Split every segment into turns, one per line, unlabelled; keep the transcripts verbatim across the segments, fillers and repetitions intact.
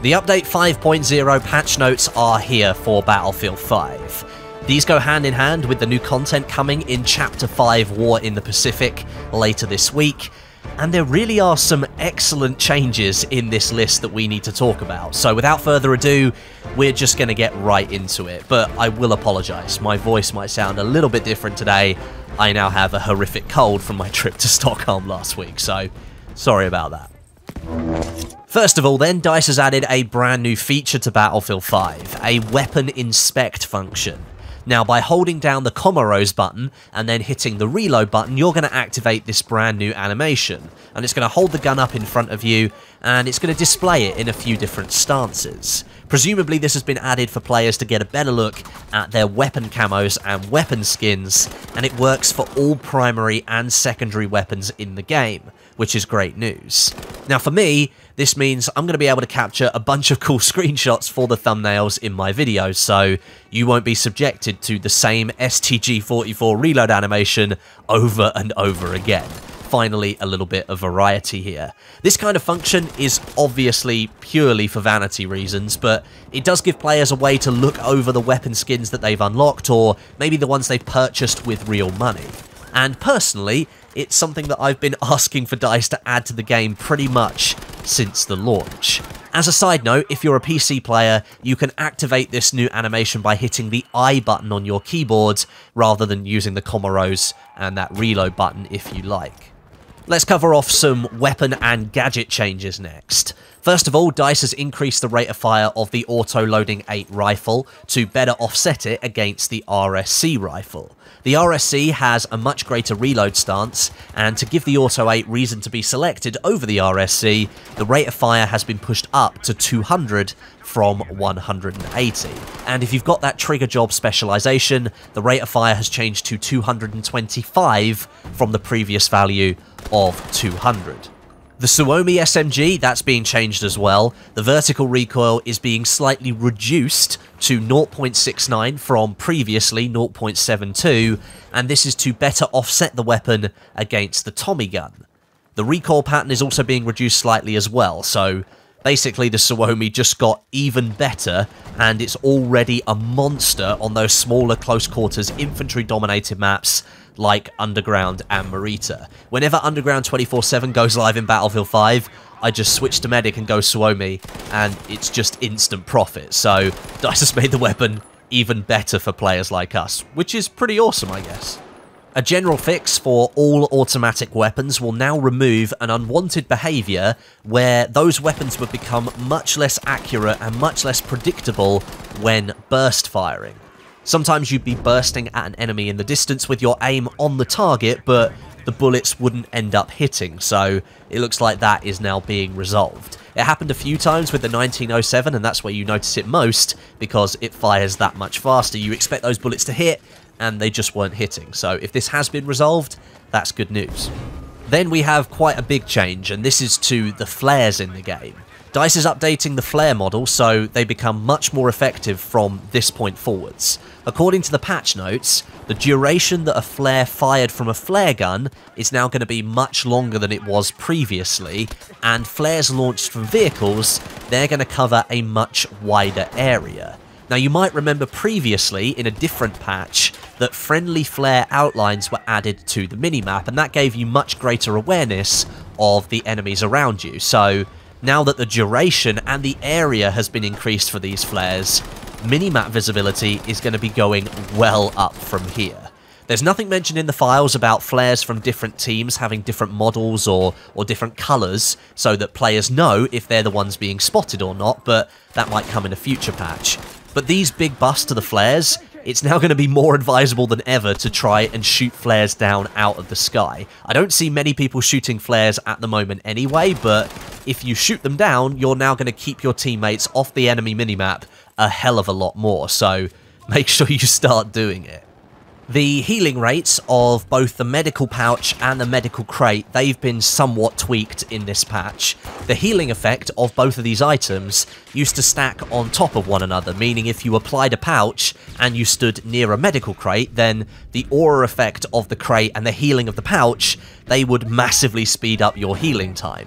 The update five point oh patch notes are here for Battlefield five. These go hand in hand with the new content coming in Chapter five War in the Pacific later this week, and there really are some excellent changes in this list that we need to talk about. So without further ado, we're just going to get right into it, but I will apologise, my voice might sound a little bit different today. I now have a horrific cold from my trip to Stockholm last week, so sorry about that. First of all then, DICE has added a brand new feature to Battlefield five, a weapon inspect function. Now, by holding down the Comoros button and then hitting the reload button, you're going to activate this brand new animation, and it's going to hold the gun up in front of you, and it's going to display it in a few different stances. Presumably this has been added for players to get a better look at their weapon camos and weapon skins, and it works for all primary and secondary weapons in the game, which is great news. Now for me, this means I'm going to be able to capture a bunch of cool screenshots for the thumbnails in my videos, so you won't be subjected to the same S T G forty-four reload animation over and over again. Finally, a little bit of variety here. This kind of function is obviously purely for vanity reasons, but it does give players a way to look over the weapon skins that they've unlocked, or maybe the ones they've purchased with real money. And personally, it's something that I've been asking for DICE to add to the game pretty much since the launch. As a side note, if you're a P C player, you can activate this new animation by hitting the I button on your keyboard, rather than using the Comoros and that reload button if you like. Let's cover off some weapon and gadget changes next. First of all, DICE has increased the rate of fire of the auto-loading eight rifle to better offset it against the R S C rifle. The R S C has a much greater reload stance, and to give the Auto eight reason to be selected over the R S C, the rate of fire has been pushed up to two hundred from one hundred eighty. And if you've got that trigger job specialization, the rate of fire has changed to two hundred twenty-five from the previous value of two hundred. The Suomi S M G, that's being changed as well. The vertical recoil is being slightly reduced to zero point six nine from previously zero point seven two, and this is to better offset the weapon against the Tommy gun. The recoil pattern is also being reduced slightly as well, so basically the Suomi just got even better, and it's already a monster on those smaller close quarters infantry dominated maps like Underground and Marita. Whenever Underground twenty-four seven goes live in Battlefield five, I just switch to Medic and go Suomi, and it's just instant profit. So DICE has made the weapon even better for players like us, which is pretty awesome, I guess. A general fix for all automatic weapons will now remove an unwanted behaviour where those weapons would become much less accurate and much less predictable when burst firing. Sometimes you'd be bursting at an enemy in the distance with your aim on the target, but the bullets wouldn't end up hitting, so it looks like that is now being resolved. It happened a few times with the nineteen oh seven, and that's where you notice it most, because it fires that much faster. You expect those bullets to hit, and they just weren't hitting. So if this has been resolved, that's good news. Then we have quite a big change, and this is to the flares in the game. DICE is updating the flare model so they become much more effective from this point forwards. According to the patch notes, the duration that a flare fired from a flare gun is now going to be much longer than it was previously, and flares launched from vehicles, they're going to cover a much wider area. Now, you might remember previously, in a different patch, that friendly flare outlines were added to the minimap, and that gave you much greater awareness of the enemies around you. So now that the duration and the area has been increased for these flares, minimap visibility is going to be going well up from here. There's nothing mentioned in the files about flares from different teams having different models or, or different colours, so that players know if they're the ones being spotted or not, but that might come in a future patch. But these big buffs to the flares, it's now going to be more advisable than ever to try and shoot flares down out of the sky. I don't see many people shooting flares at the moment anyway, but if you shoot them down, you're now going to keep your teammates off the enemy minimap a hell of a lot more, so make sure you start doing it. The healing rates of both the medical pouch and the medical crate, they've been somewhat tweaked in this patch. The healing effect of both of these items used to stack on top of one another, meaning if you applied a pouch and you stood near a medical crate, then the aura effect of the crate and the healing of the pouch, they would massively speed up your healing time.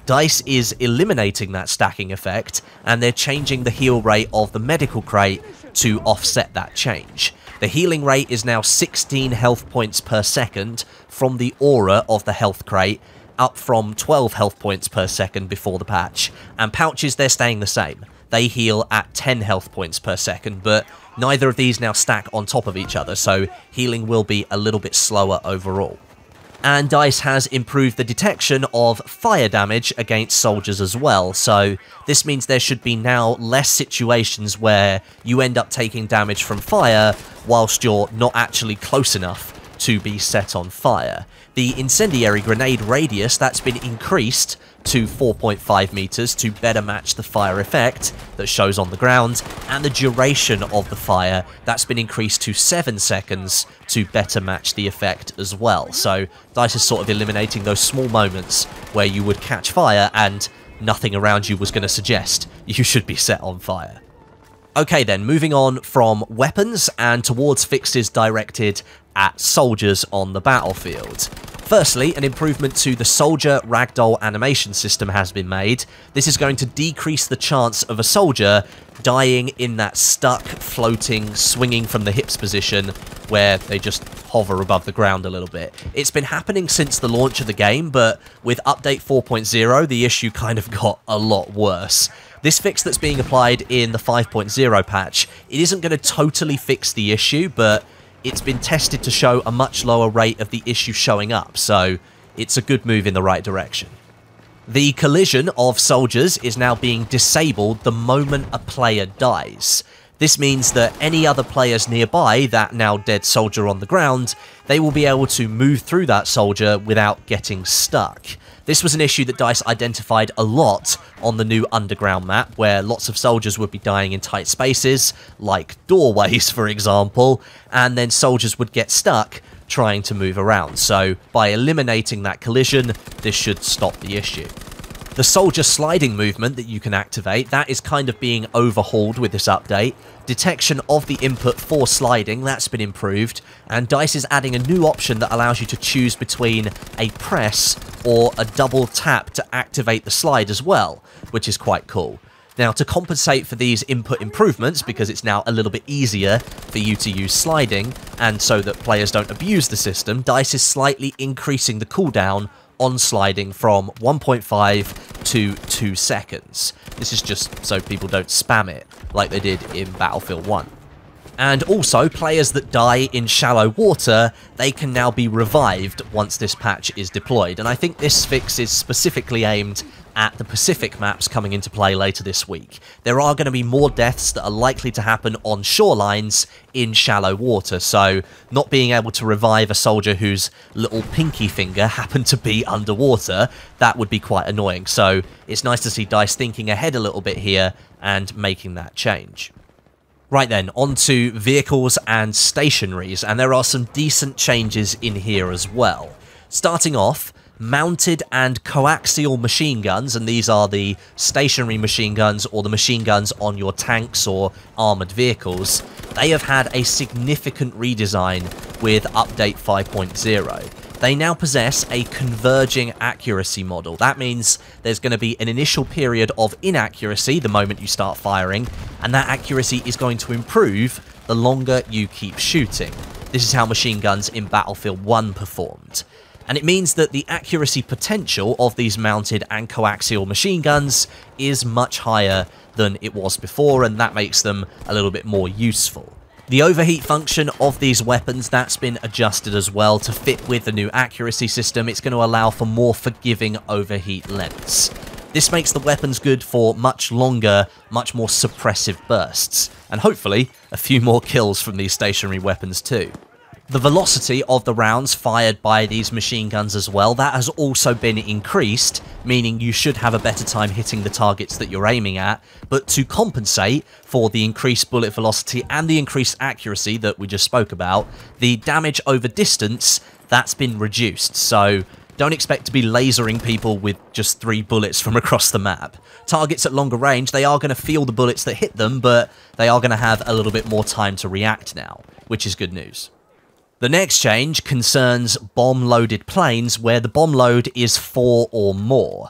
DICE is eliminating that stacking effect, and they're changing the heal rate of the medical crate to offset that change. The healing rate is now sixteen health points per second from the aura of the health crate, up from twelve health points per second before the patch, and pouches, they're staying the same. They heal at ten health points per second, but neither of these now stack on top of each other, so healing will be a little bit slower overall. And DICE has improved the detection of fire damage against soldiers as well, so this means there should be now less situations where you end up taking damage from fire whilst you're not actually close enough to be set on fire. The incendiary grenade radius, that's been increased to four point five meters to better match the fire effect that shows on the ground, and the duration of the fire, that's been increased to seven seconds to better match the effect as well. So DICE is sort of eliminating those small moments where you would catch fire and nothing around you was going to suggest you should be set on fire. Okay then, moving on from weapons and towards fixes directed at soldiers on the battlefield. Firstly, an improvement to the soldier ragdoll animation system has been made. This is going to decrease the chance of a soldier dying in that stuck, floating, swinging from the hips position where they just hover above the ground a little bit. It's been happening since the launch of the game, but with update four point oh, the issue kind of got a lot worse. This fix that's being applied in the five point oh patch, it isn't going to totally fix the issue, but it's been tested to show a much lower rate of the issue showing up, so it's a good move in the right direction. The collision of soldiers is now being disabled the moment a player dies. This means that any other players nearby that now dead soldier on the ground, they will be able to move through that soldier without getting stuck. This was an issue that DICE identified a lot on the new underground map, where lots of soldiers would be dying in tight spaces, like doorways for example, and then soldiers would get stuck trying to move around. So by eliminating that collision, this should stop the issue. The soldier sliding movement that you can activate, that is kind of being overhauled with this update. Detection of the input for sliding, that's been improved, and DICE is adding a new option that allows you to choose between a press or a double tap to activate the slide as well, which is quite cool. Now, to compensate for these input improvements, because it's now a little bit easier for you to use sliding, and so that players don't abuse the system, DICE is slightly increasing the cooldown on sliding from one point five to two seconds. This is just so people don't spam it like they did in Battlefield one. And also, players that die in shallow water, they can now be revived once this patch is deployed, and I think this fix is specifically aimed at the Pacific maps coming into play later this week. There are going to be more deaths that are likely to happen on shorelines in shallow water, so not being able to revive a soldier whose little pinky finger happened to be underwater, that would be quite annoying. So it's nice to see DICE thinking ahead a little bit here and making that change. Right then, on to vehicles and stationaries, and there are some decent changes in here as well. Starting off, mounted and coaxial machine guns, and these are the stationary machine guns or the machine guns on your tanks or armoured vehicles, they have had a significant redesign with update five point oh. They now possess a converging accuracy model. That means there's going to be an initial period of inaccuracy the moment you start firing, and that accuracy is going to improve the longer you keep shooting. This is how machine guns in Battlefield one performed. And it means that the accuracy potential of these mounted and coaxial machine guns is much higher than it was before, and that makes them a little bit more useful. The overheat function of these weapons, that's been adjusted as well to fit with the new accuracy system. It's going to allow for more forgiving overheat lengths. This makes the weapons good for much longer, much more suppressive bursts, and hopefully a few more kills from these stationary weapons too. The velocity of the rounds fired by these machine guns as well, that has also been increased, meaning you should have a better time hitting the targets that you're aiming at, but to compensate for the increased bullet velocity and the increased accuracy that we just spoke about, the damage over distance, that's been reduced, so don't expect to be lasering people with just three bullets from across the map. Targets at longer range, they are going to feel the bullets that hit them, but they are going to have a little bit more time to react now, which is good news. The next change concerns bomb-loaded planes, where the bomb load is four or more.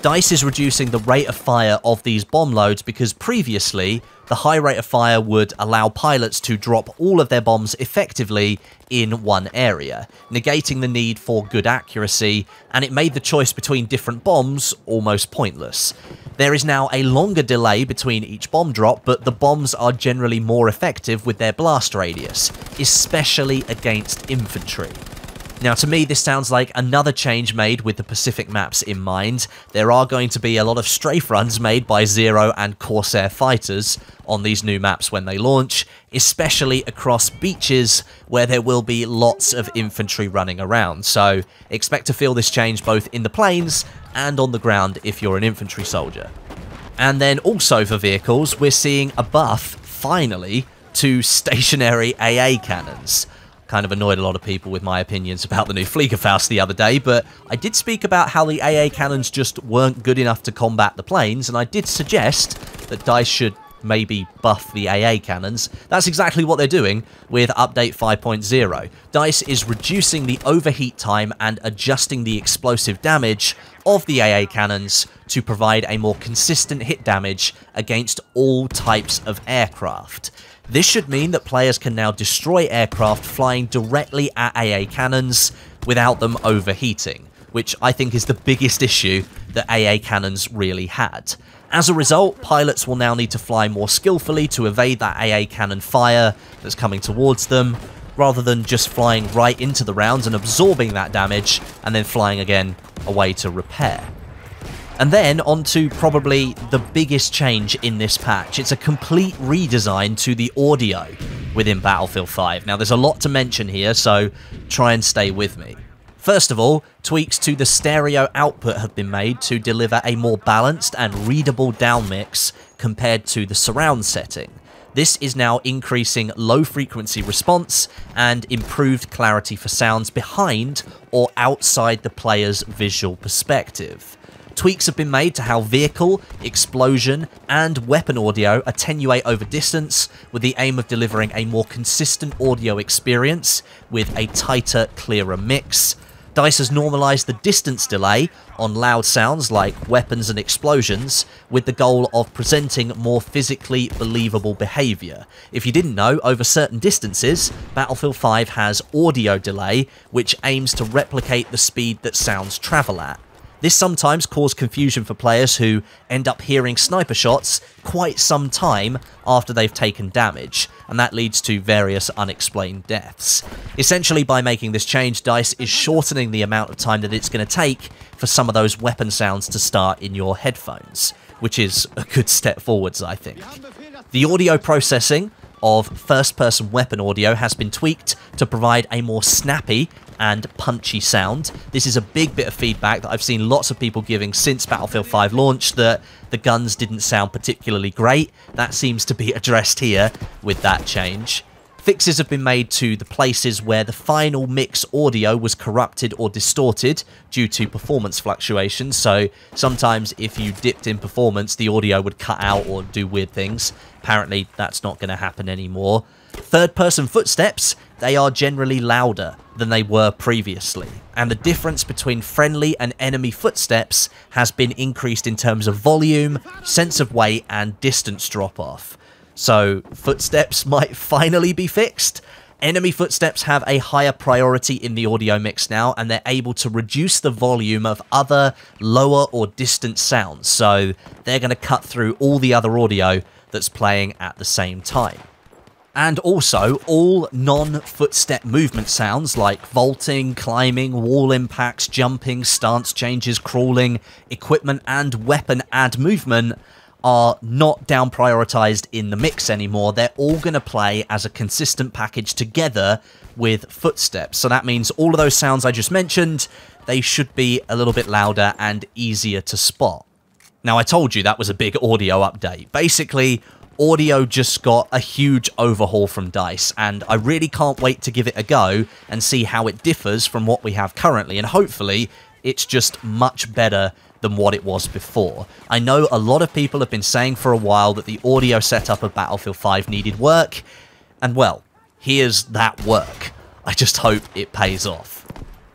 DICE is reducing the rate of fire of these bomb loads because previously, the high rate of fire would allow pilots to drop all of their bombs effectively in one area, negating the need for good accuracy, and it made the choice between different bombs almost pointless. There is now a longer delay between each bomb drop, but the bombs are generally more effective with their blast radius, especially against infantry. Now, to me, this sounds like another change made with the Pacific maps in mind. There are going to be a lot of strafe runs made by Zero and Corsair fighters on these new maps when they launch, especially across beaches where there will be lots of infantry running around. So expect to feel this change both in the planes and on the ground if you're an infantry soldier. And then also for vehicles, we're seeing a buff, finally, to stationary A A cannons. Kind of annoyed a lot of people with my opinions about the new Fliegerfaust the other day, but I did speak about how the A A cannons just weren't good enough to combat the planes, and I did suggest that DICE should maybe buff the A A cannons. That's exactly what they're doing with update five point oh. DICE is reducing the overheat time and adjusting the explosive damage of the A A cannons to provide a more consistent hit damage against all types of aircraft. This should mean that players can now destroy aircraft flying directly at A A cannons without them overheating, which I think is the biggest issue that A A cannons really had. As a result, pilots will now need to fly more skillfully to evade that A A cannon fire that's coming towards them, rather than just flying right into the rounds and absorbing that damage and then flying again away to repair. And then on to probably the biggest change in this patch. It's a complete redesign to the audio within Battlefield five. Now, there's a lot to mention here, so try and stay with me. First of all, tweaks to the stereo output have been made to deliver a more balanced and readable downmix compared to the surround setting. This is now increasing low frequency response and improved clarity for sounds behind or outside the player's visual perspective. Tweaks have been made to how vehicle, explosion, and weapon audio attenuate over distance, with the aim of delivering a more consistent audio experience with a tighter, clearer mix. DICE has normalised the distance delay on loud sounds like weapons and explosions, with the goal of presenting more physically believable behaviour. If you didn't know, over certain distances, Battlefield five has audio delay, which aims to replicate the speed that sounds travel at. This sometimes causes confusion for players who end up hearing sniper shots quite some time after they've taken damage, and that leads to various unexplained deaths. Essentially, by making this change, DICE is shortening the amount of time that it's going to take for some of those weapon sounds to start in your headphones, which is a good step forwards, I think. The audio processing of first-person weapon audio has been tweaked to provide a more snappy and punchy sound. This is a big bit of feedback that I've seen lots of people giving since Battlefield five launched, that the guns didn't sound particularly great. That seems to be addressed here with that change. Fixes have been made to the places where the final mix audio was corrupted or distorted due to performance fluctuations, so sometimes if you dipped in performance, the audio would cut out or do weird things. Apparently, that's not going to happen anymore. Third-person footsteps, they are generally louder than they were previously, and the difference between friendly and enemy footsteps has been increased in terms of volume, sense of weight, and distance drop-off. So, footsteps might finally be fixed. Enemy footsteps have a higher priority in the audio mix now, and they're able to reduce the volume of other lower or distant sounds, so they're going to cut through all the other audio that's playing at the same time. And also, all non-footstep movement sounds like vaulting, climbing, wall impacts, jumping, stance changes, crawling, equipment and weapon add movement are not down prioritized in the mix anymore. They're all going to play as a consistent package together with footsteps. So that means all of those sounds I just mentioned, they should be a little bit louder and easier to spot. Now, I told you that was a big audio update. Basically, audio just got a huge overhaul from DICE, and I really can't wait to give it a go and see how it differs from what we have currently, and hopefully it's just much better than what it was before. I know a lot of people have been saying for a while that the audio setup of Battlefield five needed work, and well, here's that work. I just hope it pays off.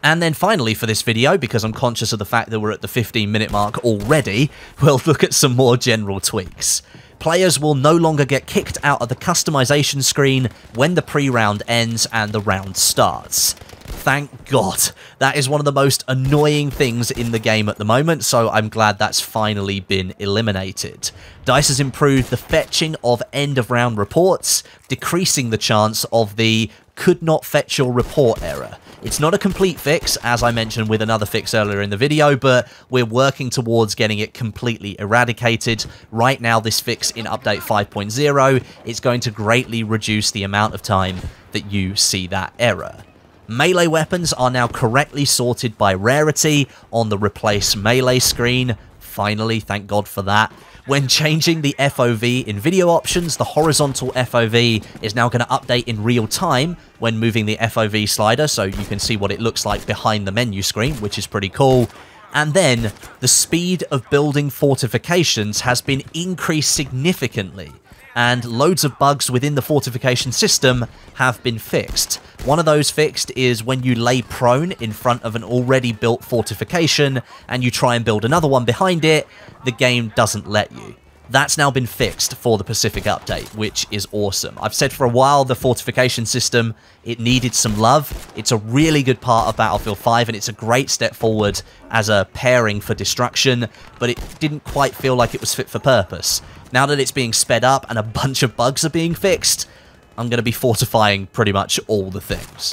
And then finally for this video, because I'm conscious of the fact that we're at the fifteen minute mark already, we'll look at some more general tweaks. Players will no longer get kicked out of the customization screen when the pre-round ends and the round starts. Thank God. That is one of the most annoying things in the game at the moment, so I'm glad that's finally been eliminated. DICE has improved the fetching of end-of-round reports, decreasing the chance of the could not fetch your report error. It's not a complete fix, as I mentioned with another fix earlier in the video, but we're working towards getting it completely eradicated. Right now, this fix in update five point oh is going to greatly reduce the amount of time that you see that error. Melee weapons are now correctly sorted by rarity on the replace melee screen. Finally, thank God for that. When changing the F O V in video options, the horizontal F O V is now going to update in real time when moving the F O V slider, so you can see what it looks like behind the menu screen, which is pretty cool. And then, the speed of building fortifications has been increased significantly, and loads of bugs within the fortification system have been fixed. One of those fixed is when you lay prone in front of an already built fortification and you try and build another one behind it, the game doesn't let you. That's now been fixed for the Pacific update, which is awesome. I've said for a while the fortification system, it needed some love. It's a really good part of Battlefield five, and it's a great step forward as a pairing for destruction, but it didn't quite feel like it was fit for purpose. Now that it's being sped up and a bunch of bugs are being fixed, I'm going to be fortifying pretty much all the things.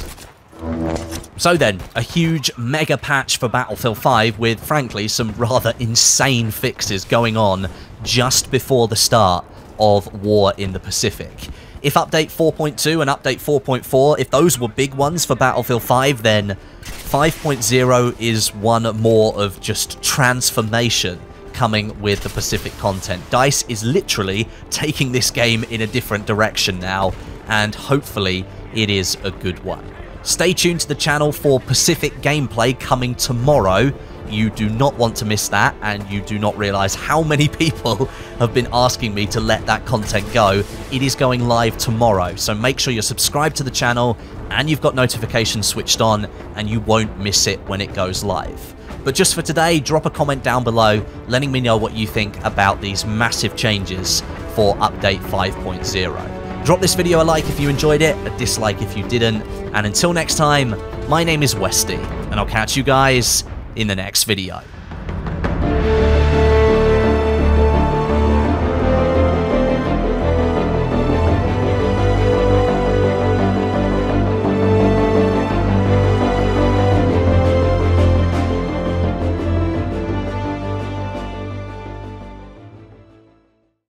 So then, a huge mega patch for Battlefield five with, frankly, some rather insane fixes going on just before the start of War in the Pacific. If Update four point two and Update four point four, if those were big ones for Battlefield five, then five point oh is one more of just transformation coming with the Pacific content. DICE is literally taking this game in a different direction now, and hopefully it is a good one. Stay tuned to the channel for Pacific gameplay coming tomorrow. You do not want to miss that, and you do not realise how many people have been asking me to let that content go. It is going live tomorrow, so make sure you're subscribed to the channel and you've got notifications switched on, and you won't miss it when it goes live. But just for today, drop a comment down below letting me know what you think about these massive changes for Update five point oh. Drop this video a like if you enjoyed it, a dislike if you didn't, and until next time, my name is Westy, and I'll catch you guys in the next video.